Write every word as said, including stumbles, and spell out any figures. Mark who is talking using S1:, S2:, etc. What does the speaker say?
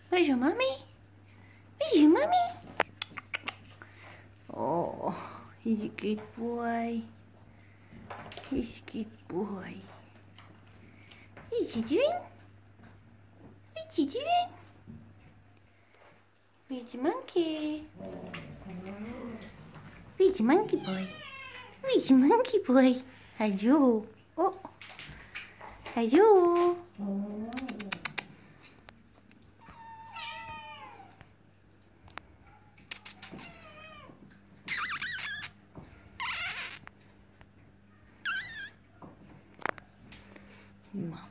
S1: Where's your mummy? Where's your mummy? Oh, he's a good boy. He's a good boy. What's he doing? What's he doing? Where's the monkey? Where's the monkey boy? Where's the monkey boy? Hello. Oh. Hello. Mom.